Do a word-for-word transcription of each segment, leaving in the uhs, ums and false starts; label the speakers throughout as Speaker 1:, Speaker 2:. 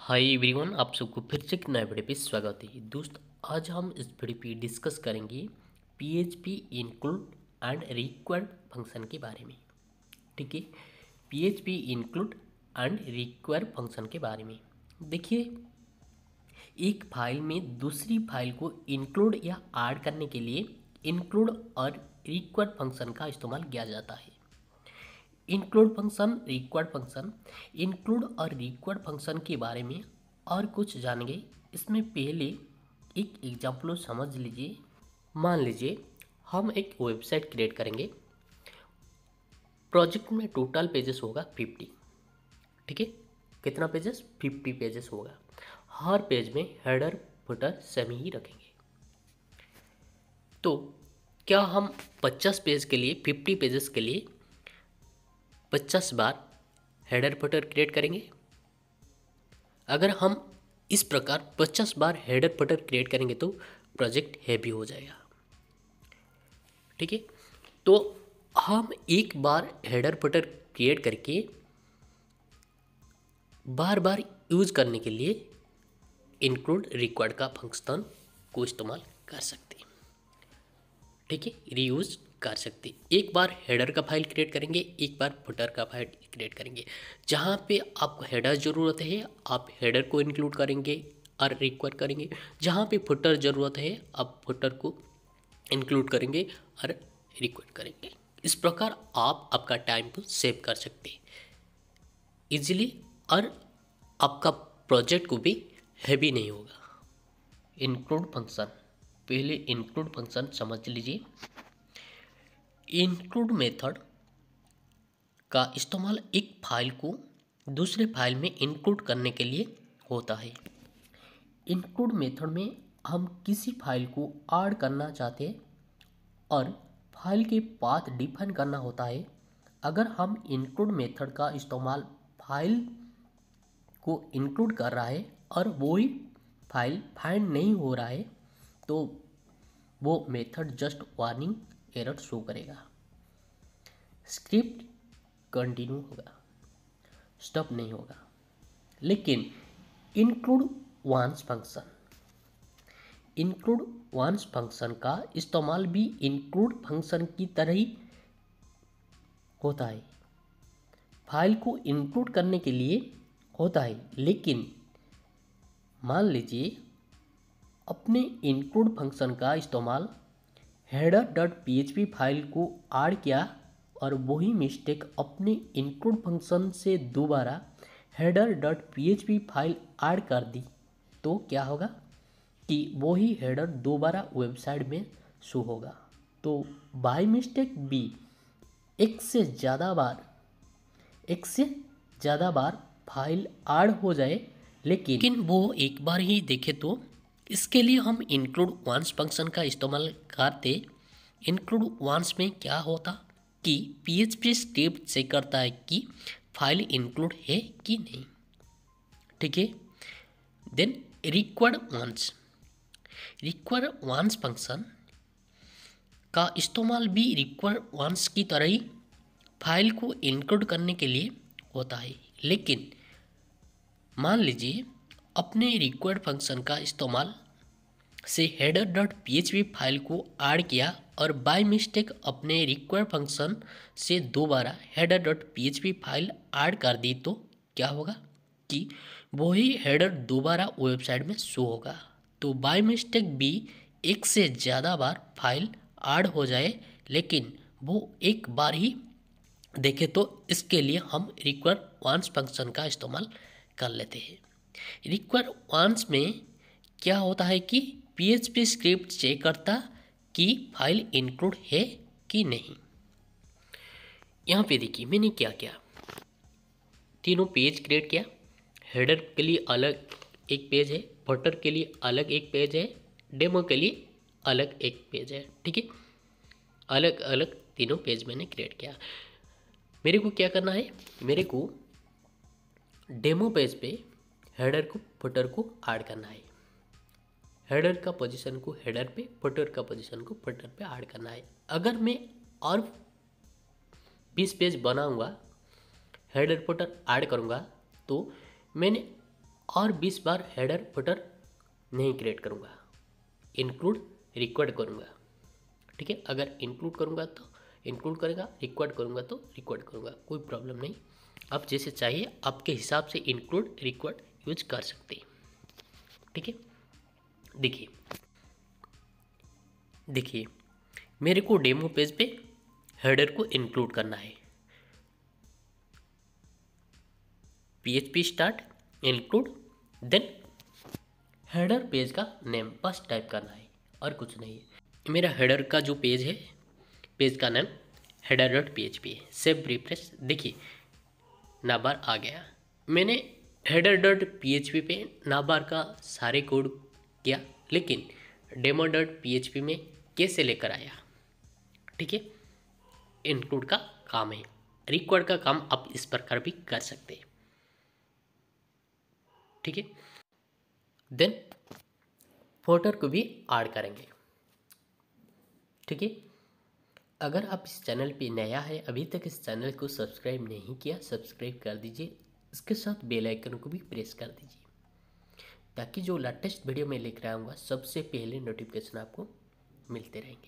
Speaker 1: Hi everyone, आप सबको फिर से एक नए वीडियो पे स्वागत है। दोस्त, आज हम इस वीडियो पे डिस्कस करेंगे PHP include and required function के बारे में। ठीक है, PHP include and required function के बारे में। देखिए, एक फाइल में दूसरी फाइल को इंक्लूड या ऐड करने के लिए इंक्लूड और रिक्वायर्ड फंक्शन का इस्तेमाल किया जाता है। Include function, required function. Include और रिक्वायर्ड फंक्शन के बारे में और कुछ जानेंगे। इसमें पहले एक एग्जाम्पल समझ लीजिए। मान लीजिए हम एक वेबसाइट क्रिएट करेंगे। प्रोजेक्ट में टोटल पेजेस होगा फिफ्टी। ठीक है, कितना पेजेस? फिफ्टी पेजेस होगा। हर पेज में हेडर फुटर सेम ही रखेंगे। तो क्या हम पचास पेज के लिए, फिफ्टी पेजेस के लिए पचास बार हेडर फुटर क्रिएट करेंगे? अगर हम इस प्रकार पचास बार हेडर फुटर क्रिएट करेंगे तो प्रोजेक्ट हैवी हो जाएगा। ठीक है, तो हम एक बार हेडर फुटर क्रिएट करके बार बार यूज करने के लिए इंक्लूड रिक्वायर्ड का फंक्शन को इस्तेमाल कर सकते हैं। ठीक है, रीयूज कर सकते। एक बार हेडर का फाइल क्रिएट करेंगे, एक बार फुटर का फाइल क्रिएट करेंगे। जहाँ पे आपको हेडर ज़रूरत है आप हेडर को इंक्लूड करेंगे और रिक्वायर करेंगे। जहाँ पे फुटर ज़रूरत है आप फुटर को इंक्लूड करेंगे और रिक्वायर करेंगे। इस प्रकार आप आपका टाइम को सेव कर सकते हैं इजीली, और आपका प्रोजेक्ट को भी हैवी नहीं होगा। इंक्लूड फंक्शन, पहले इंक्लूड फंक्शन समझ लीजिए। इंक्लूड मेथड का इस्तेमाल एक फाइल को दूसरे फाइल में इंक्लूड करने के लिए होता है। इंक्लूड मेथड में हम किसी फाइल को ऐड करना चाहते हैं और फाइल के पाथ डिफाइन करना होता है। अगर हम इंक्लूड मेथड का इस्तेमाल फाइल को इंक्लूड कर रहा है और वही फाइल फाइंड नहीं हो रहा है तो वो method just warning error show करेगा। स्क्रिप्ट कंटिन्यू होगा, स्टॉप नहीं होगा। लेकिन include once function, include once function का इस्तेमाल भी इंक्लूड फंक्शन की तरह ही होता है। फाइल को इंक्लूड करने के लिए होता है, लेकिन मान लीजिए अपने इंक्लूड फंक्शन का इस्तेमाल header dot P H P file को ऐड किया और वही मिस्टेक अपने इंक्लूड फंक्शन से दोबारा header dot P H P file add कर दी तो क्या होगा कि वही हेडर दोबारा वेबसाइट में शो होगा। तो बाय मिस्टेक भी एक से ज़्यादा बार एक से ज़्यादा बार फाइल ऐड हो जाए, लेकिन लेकिन वो एक बार ही देखे तो इसके लिए हम इंक्लूड वंस फंक्शन का इस्तेमाल करते। इंक्लूड वंस में क्या होता कि पीएचपी स्टेप चेक करता है कि फाइल इंक्लूड है कि नहीं। ठीक है, then required once, required once function का इस्तेमाल भी रिक्वायर्ड वंस की तरह ही फाइल को इंक्लूड करने के लिए होता है। लेकिन मान लीजिए अपने रिक्वायर्ड फंक्शन का इस्तेमाल से header dot P H P file को ऐड किया और बाय मिस्टेक अपने रिक्वायर्ड फंक्शन से दोबारा header dot P H P file add कर दी तो क्या होगा कि वही हेडर दोबारा वेबसाइट में शो होगा। तो बाय मिस्टेक भी एक से ज़्यादा बार फाइल ऐड हो जाए, लेकिन वो एक बार ही देखें तो इसके लिए हम रिक्वायर वंस फंक्शन का इस्तेमाल कर लेते हैं। रिक्वायर वंस में क्या होता है कि पीएचपी स्क्रिप्ट चेक करता कि फाइल इंक्लूड है कि नहीं। यहाँ पे देखिए मैंने क्या किया, तीनों पेज क्रिएट किया। हेडर के लिए अलग एक पेज है, फुटर के लिए अलग एक पेज है, डेमो के लिए अलग एक पेज है। ठीक है, अलग अलग तीनों पेज मैंने क्रिएट किया। मेरे को क्या करना है, मेरे को डेमो पेज पे हेडर को फुटर को ऐड करना है। हेडर का पोजीशन को हेडर पे, फुटर का पोजीशन को फुटर पे ऐड करना है। अगर मैं और बीस पेज बनाऊंगा, हेडर फुटर ऐड करूंगा तो मैंने और बीस बार हेडर फुटर नहीं क्रिएट करूँगा, इंक्लूड रिक्वायर्ड करूँगा। ठीक है, अगर इंक्लूड करूँगा तो इंक्लूड करेगा, रिक्वायर्ड करूँगा तो रिक्वायर्ड करूँगा, कोई प्रॉब्लम नहीं। आप जैसे चाहिए आपके हिसाब से इंक्लूड रिक्वायर्ड यूज कर सकते हैं। ठीक है, देखिए देखिए मेरे को डेमो पेज पे हेडर को इंक्लूड करना है। PHP start include, then header page का नेम बस टाइप करना है और कुछ नहीं है। मेरा हेडर का जो पेज है, पेज का नाम header dot P H P है। सेव रिफ्रेश, देखिए नाबार आ गया। मैंने header dot P H P पे नाबार का सारे कोड किया, लेकिन demo dot P H P में कैसे लेकर आया। ठीक है, इंक्लूड का काम है, रिक्वायर्ड का काम आप इस प्रकार भी कर सकते हैं। ठीक है, देन फोल्डर को भी ऐड करेंगे। ठीक है, अगर आप इस चैनल पे नया है, अभी तक इस चैनल को सब्सक्राइब नहीं किया, सब्सक्राइब कर दीजिए, इसके साथ बेल आइकन को भी प्रेस कर दीजिए, ताकि जो लेटेस्ट वीडियो मैं लेकर आऊँगा सबसे पहले नोटिफिकेशन आपको मिलते रहेंगे।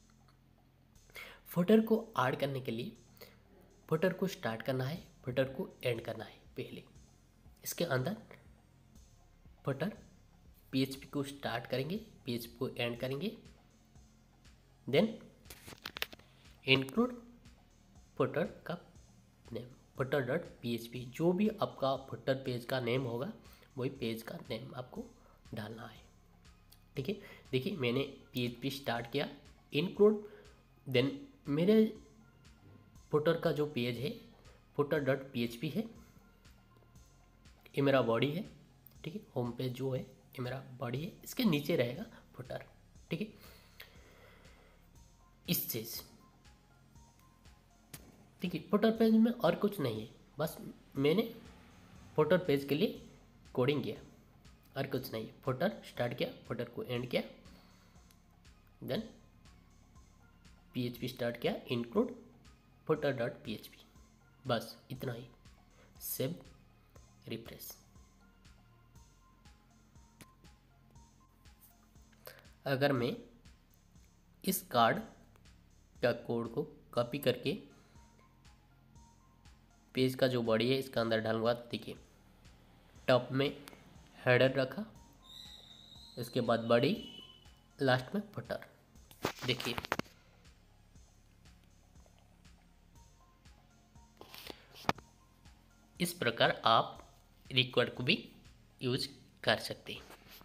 Speaker 1: फुटर को ऐड करने के लिए फुटर को स्टार्ट करना है, फुटर को एंड करना है। पहले इसके अंदर फुटर पीएचपी को स्टार्ट करेंगे, पीएचपी को एंड करेंगे, देन इंक्लूड फुटर का नेम फुटर डॉट पीएचपी। जो भी आपका फुटर पेज का नेम होगा वही पेज का नेम आपको डालना है। ठीक है, देखिए मैंने पीएचपी स्टार्ट किया, इंक्लूड, देन मेरे फुटर का जो पेज है फुटर डॉट पीएचपी है, ये मेरा बॉडी है। ठीक है, होम पेज जो है ये मेरा बॉडी है, इसके नीचे रहेगा फुटर। ठीक है, इस चीज ठीक है, फुटर पेज में और कुछ नहीं है, बस मैंने फुटर पेज के लिए कोडिंग किया और कुछ नहीं है। फुटर स्टार्ट किया, फुटर को एंड किया, देन पीएचपी स्टार्ट किया, इंक्लूड फुटर डॉट पीएचपी, बस इतना ही। Save refresh. अगर मैं इस कार्ड का कोड को कॉपी करके पेज का जो बॉडी है इसका अंदर डालूंगा, देखिए टॉप में हेडर रखा, इसके बाद बॉडी, लास्ट में फुटर। देखिए इस प्रकार आप रिक्वायर्ड को भी यूज कर सकते हैं।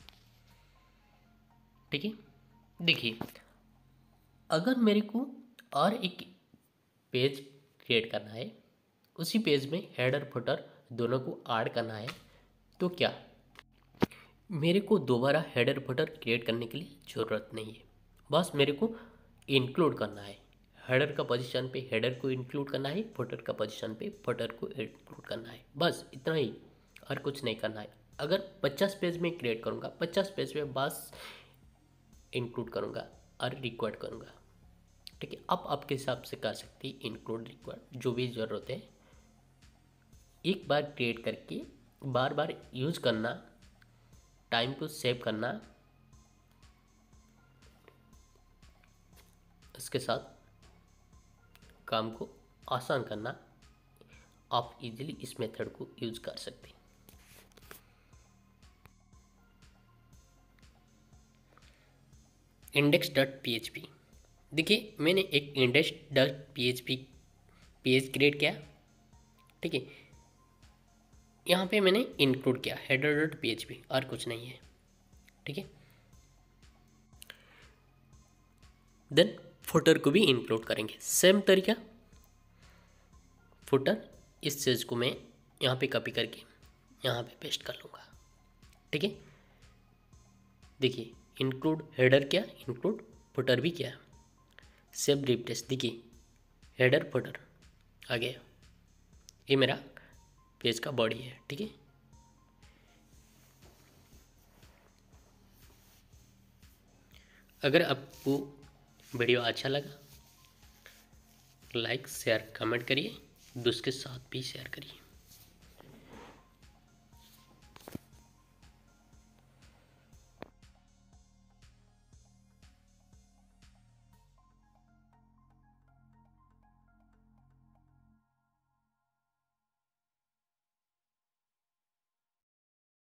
Speaker 1: ठीक है, देखिए अगर मेरे को और एक पेज क्रिएट करना है, उसी पेज में हेडर फुटर दोनों को ऐड करना है, तो क्या मेरे को दोबारा हेडर फुटर क्रिएट करने के लिए ज़रूरत नहीं है, बस मेरे को इंक्लूड करना है। हेडर का पोजीशन पे हेडर को इंक्लूड करना है, फुटर का पोजीशन पे फुटर को इंक्लूड करना है, बस इतना ही, और कुछ नहीं करना है। अगर पचास पेज में क्रिएट करूँगा, पचास पेज में बस इंक्लूड करूँगा और रिक्वायर्ड करूँगा। ठीक है, आप आपके हिसाब से कर सकते हैं, इंक्लूड रिक्वायर्ड जो भी ज़रूरत है। एक बार क्रिएट करके बार बार यूज करना, टाइम को सेव करना, इसके साथ काम को आसान करना, आप इजीली इस मेथड को यूज कर सकते हैं। Index dot P H P, देखिए मैंने एक index dot P H P page create किया। ठीक है, यहाँ पे मैंने इंक्लूड किया header dot P H P, और कुछ नहीं है। ठीक है, देन फुटर को भी इंक्लूड करेंगे, सेम तरीका। फुटर इस चीज़ को मैं यहाँ पे कॉपी करके यहाँ पे पेस्ट कर लूँगा। ठीक है, देखिए इंक्लूड हेडर किया, इंक्लूड फुटर भी किया, सेव रिफ्रेश, देखिए हेडर फुटर आ गया, ये मेरा पेज का बॉडी है। ठीक है, अगर आपको वीडियो अच्छा लगा लाइक शेयर कमेंट करिए, दोस्त के साथ भी शेयर करिए।